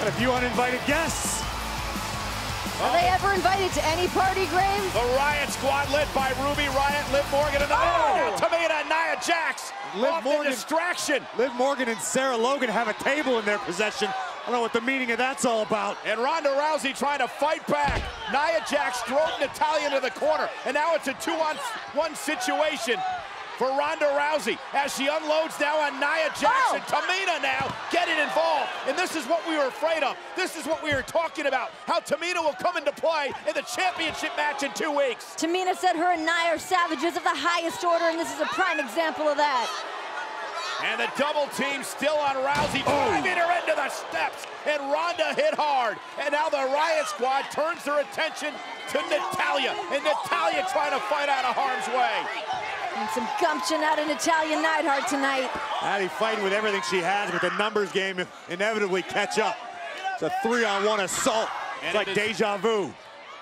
Got a few uninvited guests. Are they ever invited to any party, Graves? The Riot Squad led by Ruby Riott, Liv Morgan, and now Tamina and Nia Jax. Liv Morgan, distraction. Liv Morgan and Sarah Logan have a table in their possession. I don't know what the meaning of that's all about. And Ronda Rousey trying to fight back. Nia Jax drove Natalya into the corner, and now it's a 2-on-1 situation for Ronda Rousey as she unloads now on Nia Jax. And Tamina now getting involved. And this is what we were afraid of. This is what we were talking about, how Tamina will come into play in the championship match in 2 weeks. Tamina said her and Nia are savages of the highest order, and this is a prime example of that. And the double team still on Rousey, driving her into the steps, and Ronda hit hard. And now the Riot Squad turns their attention to Natalya, and Natalya trying to fight out of harm's way. And some gumption out of Natalya Neidhart tonight. Natty fighting with everything she has, but the numbers game inevitably catch up. It's a 3-on-1 assault. It's like deja vu.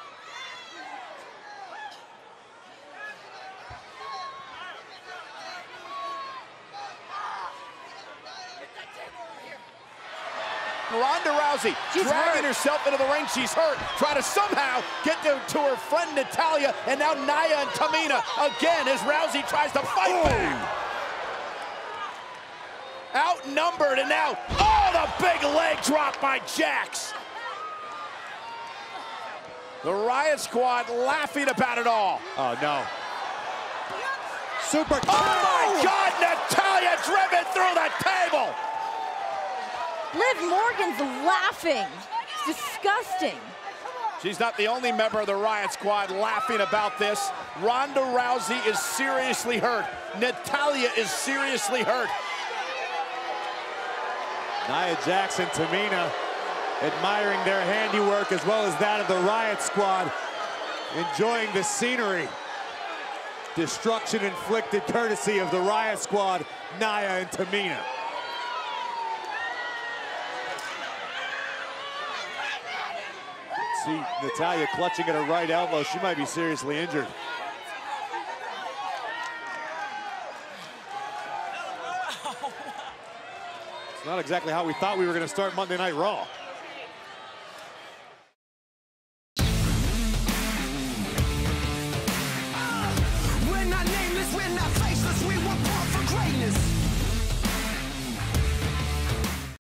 Ronda Rousey dragging herself into the ring. She's hurt. Trying to somehow get to her friend Natalya, and now Nia and Tamina again as Rousey tries to fight back. Outnumbered, and now, the big leg drop by Jax. The Riot Squad laughing about it all. Oh, no. Super kick. Oh, my God, Natalya driven through the table. Liv Morgan's laughing. It's disgusting. She's not the only member of the Riot Squad laughing about this. Ronda Rousey is seriously hurt. Natalya is seriously hurt. Nia Jax and Tamina admiring their handiwork as well as that of the Riot Squad, enjoying the scenery. Destruction inflicted courtesy of the Riot Squad, Nia and Tamina. See Natalya clutching at her right elbow. She might be seriously injured. It's not exactly how we thought we were going to start Monday Night Raw.